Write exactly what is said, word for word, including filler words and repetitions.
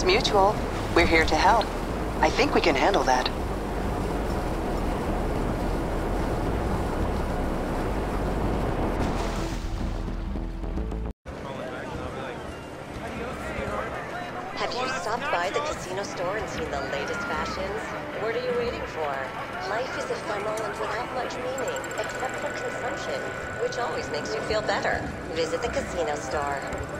mutual. We're here to help. I think we can handle that. Have you stopped by the casino store and seen the latest fashions? What are you waiting for? Life is ephemeral and without much meaning, except for consumption, which always makes you feel better. Visit the casino store.